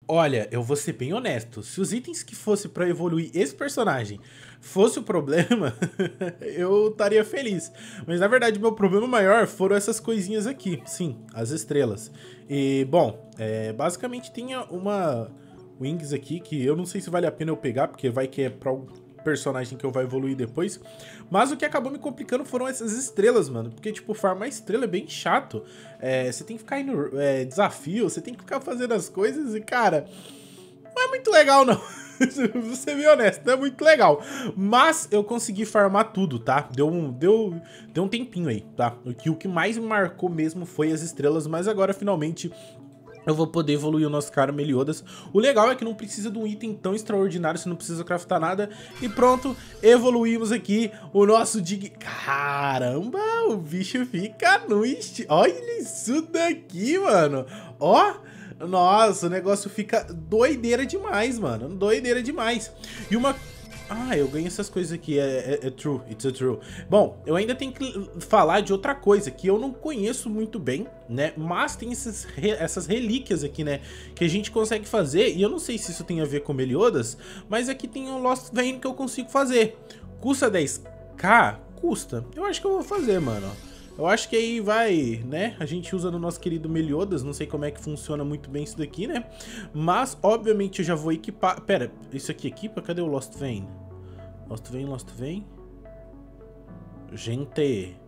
Olha, eu vou ser bem honesto. Se os itens que fosse pra evoluir esse personagem fosse o problema, eu estaria feliz. Mas na verdade, meu problema maior foram essas coisinhas aqui. Sim, as estrelas. E, bom, basicamente tinha uma Wings aqui que eu não sei se vale a pena eu pegar, porque vai que é pra um personagem que eu vou evoluir depois. Mas o que acabou me complicando foram essas estrelas, mano. Porque, tipo, farmar estrela é bem chato. Você tem que ficar indo desafio, você tem que ficar fazendo as coisas e, cara, não é muito legal, não. Vou ser bem honesto, não é muito legal. Mas eu consegui farmar tudo, tá? Deu um tempinho aí, tá? O que mais me marcou mesmo foi as estrelas, mas agora, finalmente, eu vou poder evoluir o nosso cara Meliodas. O legal é que não precisa de um item tão extraordinário, você não precisa craftar nada. E pronto, evoluímos aqui o nosso Dig... Caramba, o bicho fica no estilo... Olha isso daqui, mano. Ó, nossa, o negócio fica doideira demais, mano. Doideira demais. E uma... Ah, eu ganhei essas coisas aqui, é true, it's a true. Bom, eu ainda tenho que falar de outra coisa que eu não conheço muito bem, né? Mas tem essas relíquias aqui, né? Que a gente consegue fazer, e eu não sei se isso tem a ver com Meliodas, mas aqui tem um Lost Vein que eu consigo fazer. Custa 10k? Custa. Eu acho que eu vou fazer, mano. Eu acho que aí vai, né, a gente usa no nosso querido Meliodas, não sei como é que funciona muito bem isso daqui, né? Mas, obviamente, eu já vou equipar... Pera, isso aqui equipa? Cadê o Lost Vein? Lost Vein, Lost Vein. Gente.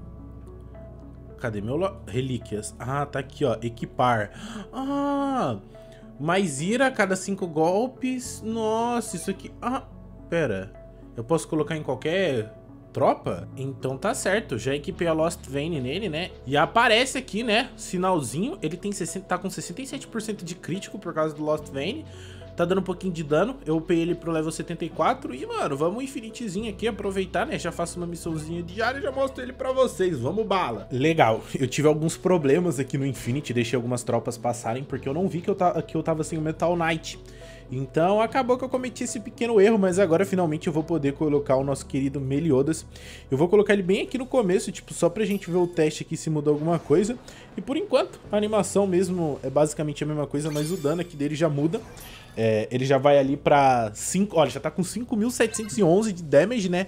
Cadê meu... Relíquias. Ah, tá aqui, ó, equipar. Ah, mais ira a cada 5 golpes. Nossa, isso aqui... Ah, pera. Eu posso colocar em qualquer... tropa? Então tá certo, já equipei a Lost Vein nele, né? E aparece aqui, né, sinalzinho, ele tem tá com 67% de crítico por causa do Lost Vein. Tá dando um pouquinho de dano, eu upei ele pro level 74 e, mano, vamos um Infinitezinho aqui, aproveitar, né? Já faço uma missãozinha diária e já mostro ele pra vocês, vamos bala. Legal, eu tive alguns problemas aqui no Infinity, deixei algumas tropas passarem porque eu não vi que eu tava sem o Metal Knight. Então acabou que eu cometi esse pequeno erro, mas agora finalmente eu vou poder colocar o nosso querido Meliodas. Eu vou colocar ele bem aqui no começo, tipo, só pra gente ver o teste aqui se mudou alguma coisa. E por enquanto, a animação mesmo é basicamente a mesma coisa, mas o dano aqui dele já muda. Ele já vai ali pra 5, olha, já tá com 5.711 de damage, né?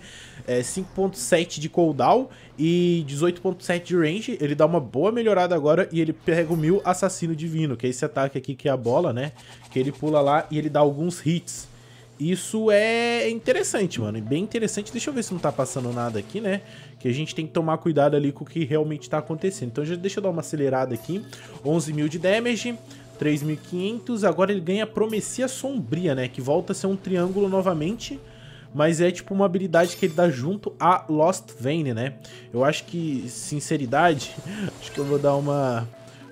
5.7 de cooldown e 18.7 de range. Ele dá uma boa melhorada agora e ele pega o 1000 Assassino Divino, que é esse ataque aqui que é a bola, né? Que ele pula lá e ele dá alguns hits. Isso é interessante, mano, bem interessante. Deixa eu ver se não tá passando nada aqui, né? Que a gente tem que tomar cuidado ali com o que realmente tá acontecendo. Então já deixa eu dar uma acelerada aqui. 11.000 de damage, 3.500. Agora ele ganha Promecia Sombria, né? Que volta a ser um triângulo novamente. Mas é tipo uma habilidade que ele dá junto a Lost Vein, né? Eu acho que, sinceridade, acho que eu vou dar uma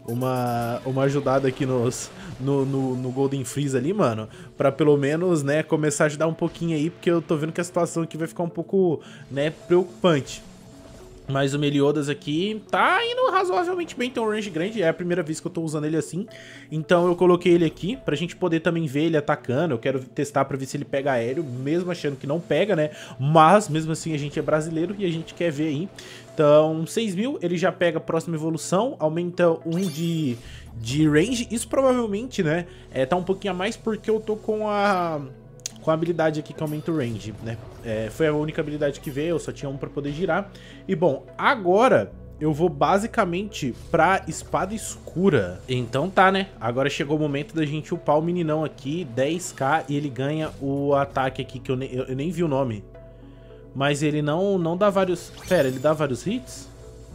ajudada aqui no Golden Freeze ali, mano, pra pelo menos, né, começar a ajudar um pouquinho aí, porque eu tô vendo que a situação aqui vai ficar um pouco, né, preocupante. Mas o Meliodas aqui tá indo razoavelmente bem, tem um range grande, é a primeira vez que eu tô usando ele assim. Então eu coloquei ele aqui pra gente poder também ver ele atacando, eu quero testar pra ver se ele pega aéreo, mesmo achando que não pega, né? Mas mesmo assim a gente é brasileiro e a gente quer ver aí. Então 6.000, ele já pega a próxima evolução, aumenta 1 de range, isso provavelmente, né, tá um pouquinho a mais porque eu tô com a habilidade aqui que aumenta o range, né? Foi a única habilidade que veio, eu só tinha um pra poder girar. E bom, agora eu vou basicamente pra Espada Escura. Então tá, né? Agora chegou o momento da gente upar o meninão aqui, 10k, e ele ganha o ataque aqui que eu nem vi o nome. Mas ele não dá vários... Pera, ele dá vários hits?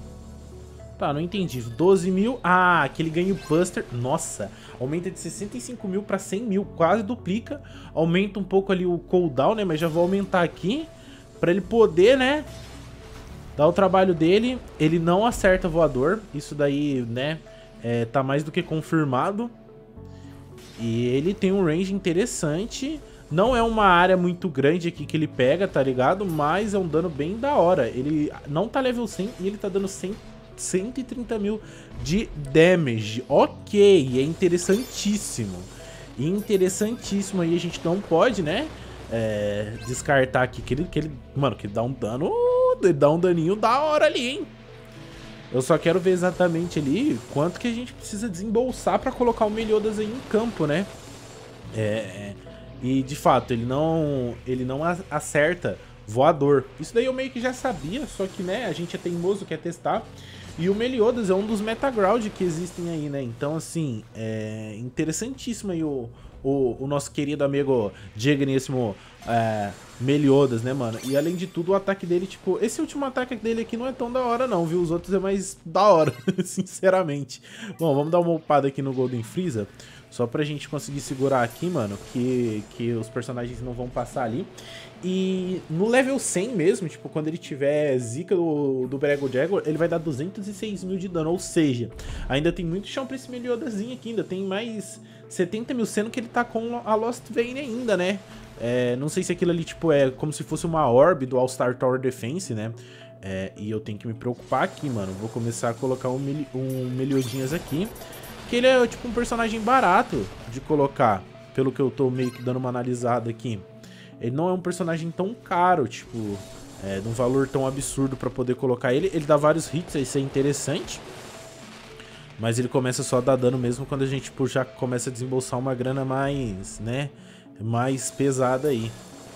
Tá, não entendi. 12.000. Ah, que ele ganha o Buster. Nossa, aumenta de 65.000 pra 100.000. Quase duplica. Aumenta um pouco ali o cooldown, né? Mas já vou aumentar aqui pra ele poder, né, dar o trabalho dele. Ele não acerta voador. Isso daí, né, tá mais do que confirmado. E ele tem um range interessante. Não é uma área muito grande aqui que ele pega, tá ligado? Mas é um dano bem da hora. Ele não tá level 100 e ele tá dando 130.000 de damage. Ok, é interessantíssimo. Interessantíssimo aí, a gente não pode, né, descartar aqui que ele, mano, que ele dá um dano, ele dá um daninho da hora ali, hein. Eu só quero ver exatamente ali quanto que a gente precisa desembolsar pra colocar o Meliodas aí em campo, né. E de fato, ele não acerta voador. Isso daí eu meio que já sabia, só que, né, a gente é teimoso, quer testar. E o Meliodas é um dos metaground que existem aí, né? Então, assim, é interessantíssimo aí o nosso querido amigo digníssimo Meliodas, né, mano? E além de tudo, o ataque dele, tipo... Esse último ataque dele aqui não é tão da hora, não, viu? Os outros é mais da hora, sinceramente. Bom, vamos dar uma upada aqui no Golden Frieza. Só pra gente conseguir segurar aqui, mano, que os personagens não vão passar ali. E no level 100 mesmo, tipo, quando ele tiver zica do Brego Jaguar, ele vai dar 206 mil de dano. Ou seja, ainda tem muito chão pra esse Meliodazinho aqui. Ainda tem mais 70 mil, sendo que ele tá com a Lost Vein ainda, né? Não sei se aquilo ali, tipo, é como se fosse uma orb do All-Star Tower Defense, né? E eu tenho que me preocupar aqui, mano. Vou começar a colocar um Meliodinhas aqui. Que ele é, tipo, um personagem barato de colocar, pelo que eu tô meio que dando uma analisada aqui. Ele não é um personagem tão caro, tipo, de um valor tão absurdo pra poder colocar ele. Ele dá vários hits, isso é interessante. Mas ele começa só a dar dano mesmo quando a gente, tipo, já começa a desembolsar uma grana mais, né, mais pesada aí.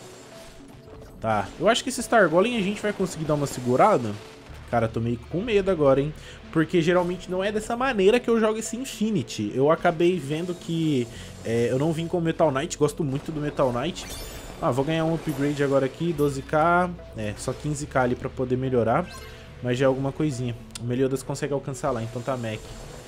Tá, eu acho que esse Star Golem a gente vai conseguir dar uma segurada. Cara, tô meio com medo agora, hein? Porque geralmente não é dessa maneira que eu jogo esse Infinity. Eu acabei vendo que eu não vim com o Metal Knight, gosto muito do Metal Knight. Vou ganhar um upgrade agora aqui, 12k. Só 15k ali pra poder melhorar. Mas já é alguma coisinha. O Meliodas consegue alcançar lá, então tá mech.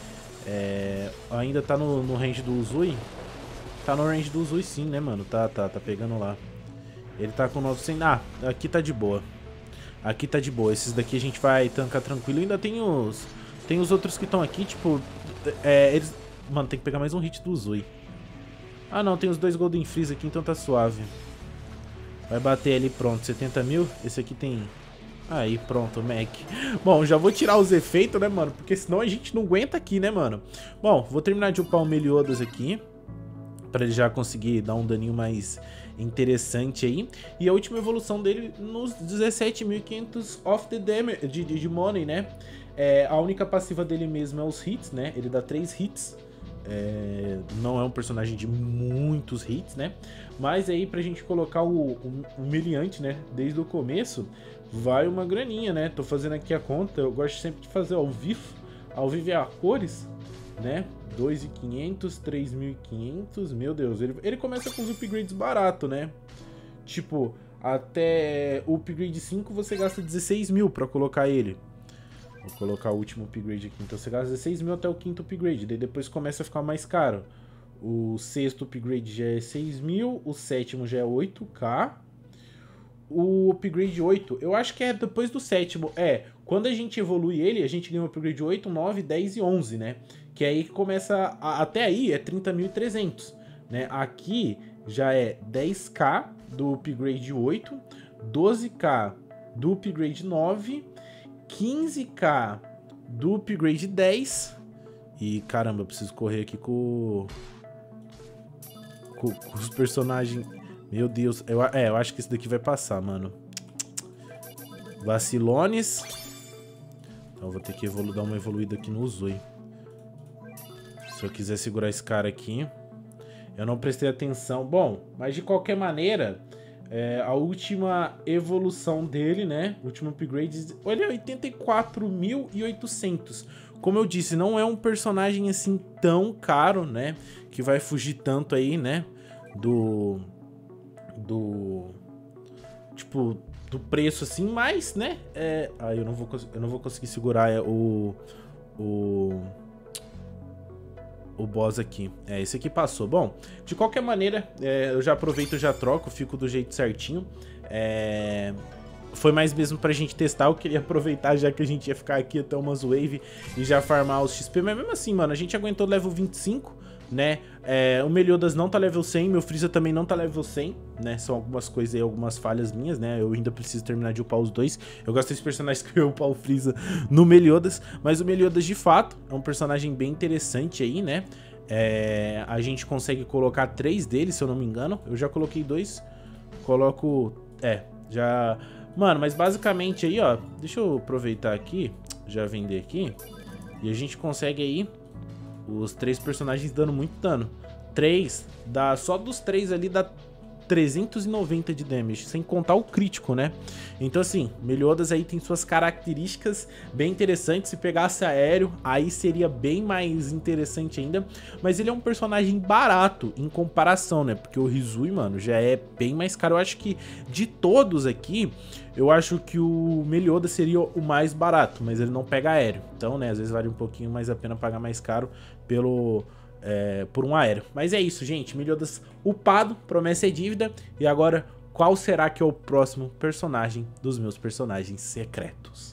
Ainda tá no range do Uzui? Tá no range do Uzui sim, né, mano? Tá pegando lá. Ele tá com 900... aqui tá de boa. Aqui tá de boa. Esses daqui a gente vai tancar tranquilo. Ainda tem os outros que estão aqui, tipo... eles... Mano, tem que pegar mais um hit do Uzui. Não, tem os dois Golden Freeze aqui, então tá suave. Vai bater ali, pronto, 70 mil. Esse aqui tem... Aí, pronto, Mac. Bom, já vou tirar os efeitos, né, mano? Porque senão a gente não aguenta aqui, né, mano? Bom, vou terminar de upar o Meliodas aqui. Pra ele já conseguir dar um daninho mais interessante aí. E a última evolução dele nos 17.500 off the damage de money, né? A única passiva dele mesmo é os hits, né? Ele dá 3 hits. Não é um personagem de muitos hits, né? Mas aí pra gente colocar o humilhante, né? Desde o começo, vai uma graninha, né? Tô fazendo aqui a conta, eu gosto sempre de fazer ao vivo. Ao vivo é a cores, né? 2.500, 3.500, meu Deus, ele começa com os upgrades barato, né? Tipo, até o upgrade 5 você gasta 16 mil pra colocar ele. Vou colocar o último upgrade aqui, então você gasta 16 mil até o 5º upgrade, daí depois começa a ficar mais caro. O 6º upgrade já é 6 mil, o 7º já é 8k. O upgrade 8, eu acho que é depois do 7º, quando a gente evolui ele, a gente ganha o upgrade 8, 9, 10 e 11, né? Que é aí que começa, até aí é 30.300, né? Aqui já é 10k do upgrade 8, 12k do upgrade 9, 15k do upgrade 10. E caramba, eu preciso correr aqui com os personagens. Meu Deus, eu acho que esse daqui vai passar, mano. Vacilones. Então eu vou ter que dar uma evoluída aqui no Uzui. Se eu quiser segurar esse cara aqui. Eu não prestei atenção. Bom, mas de qualquer maneira, a última evolução dele, né? O último upgrade, olha, 84.800. Como eu disse, não é um personagem assim tão caro, né? Que vai fugir tanto aí, né? Tipo, do preço assim, mas, né? Eu não vou conseguir segurar o boss aqui. Esse aqui passou. Bom, de qualquer maneira, eu já aproveito e já troco, fico do jeito certinho. Foi mais mesmo pra gente testar, eu queria aproveitar já que a gente ia ficar aqui até umas wave e já farmar os XP, mas mesmo assim, mano, a gente aguentou level 25, né? O Meliodas não tá level 100, meu Frieza também não tá level 100, né? São algumas coisas aí, algumas falhas minhas, né? Eu ainda preciso terminar de upar os dois. Eu gosto desse personagem que eu upar o Frieza no Meliodas, mas o Meliodas de fato é um personagem bem interessante aí, né? A gente consegue colocar 3 deles, se eu não me engano. Eu já coloquei 2, coloco... já... Mano, mas basicamente aí, ó, deixa eu aproveitar aqui, já vender aqui, e a gente consegue aí os 3 personagens dando muito dano. 3, só dos 3 ali dá 390 de damage, sem contar o crítico, né? Então assim, Meliodas aí tem suas características bem interessantes. Se pegasse aéreo, aí seria bem mais interessante ainda. Mas ele é um personagem barato em comparação, né? Porque o Hisui, mano, já é bem mais caro. Eu acho que de todos aqui, eu acho que o Meliodas seria o mais barato, mas ele não pega aéreo. Então, né, às vezes vale um pouquinho mais a pena pagar mais caro por um aéreo. Mas é isso, gente. Meliodas upado, promessa é dívida. E agora, qual será que é o próximo personagem dos meus personagens secretos?